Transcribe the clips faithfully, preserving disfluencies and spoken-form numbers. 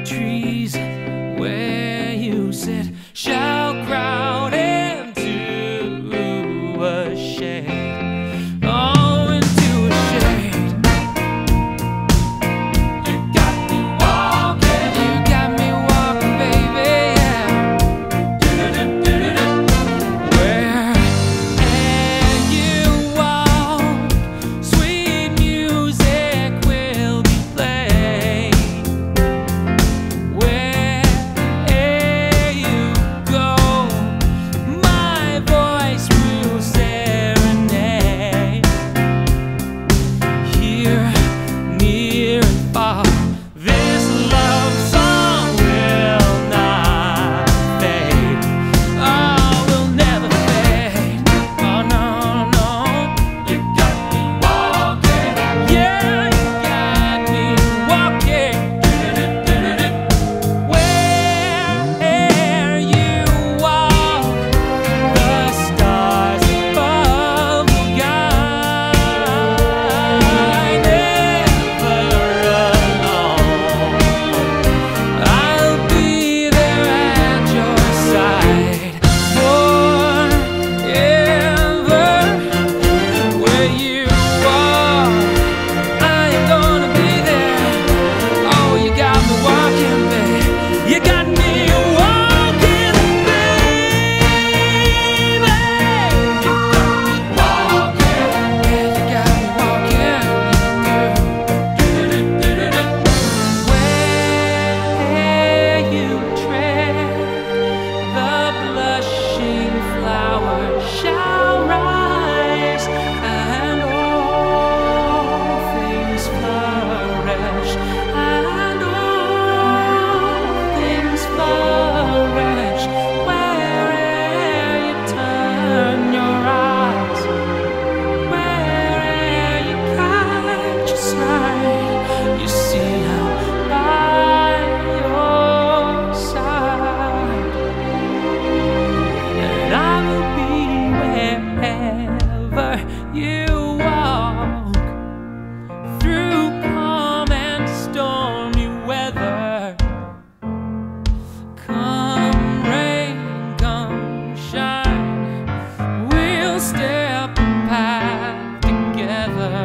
trees where you sit shall crowd into a shade. Oh, into a shade. You got me walking. You got me walking, baby, yeah. Where you walk, sweet music will be played. Where you go, my voice will serenade. Here, near and far, this love song will not fade. Oh, will never fade. Oh, no, no. You got me walking. Yeah, you got me walking. Where you walk, the stars above will guide. Never alone. I'll be there at your side forever. Where you walk, I am gonna be there. Oh, you got me walking, babe. You got me walking, baby. You got me walking. Yeah, you got me walking, girl. Where you tread, the blushing flowers shall rise, and all things flourish, and all things flourish. Where'er you turn your eyes, where'er you catch a sight, you see I'm by your side, and I will be wherever you walk, through calm and stormy weather. Come rain, come shine, we'll step a path together.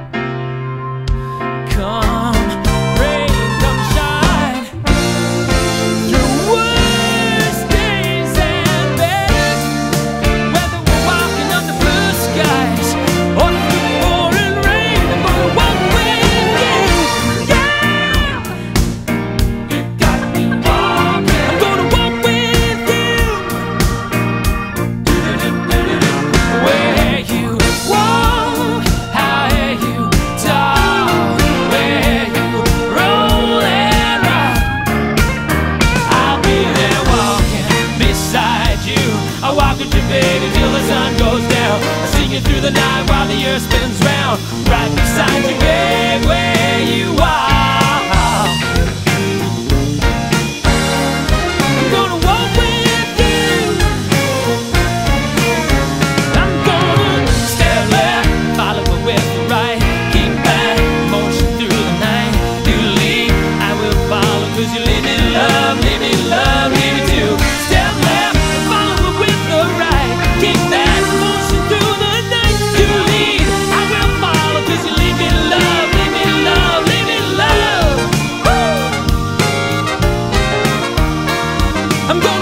Come rain, come shine, through worst days and best, whether we're walking under blue skies or through pouring rain. I'm gonna walk with you, yeah. You got me walking. I'm gonna walk with you. Where you walk, how you talk, where you roll and rock, I'll be there walking beside you. I'll walk with you, baby, till the sun goes down. I'll sing you through the night while the earth spins round. Right beside you, babe, where you are. I'm gonna walk with you. I'm gonna step left, follow with the right. Keep that motion through the night. You lead, I will follow, 'cause you lead me to love, lead me to love, lead me to step left, follow with the right. Keep that motion through the night. You lead, I will follow, 'cause you lead me to love, lead me to love, lead me to love. Woo! I'm gonna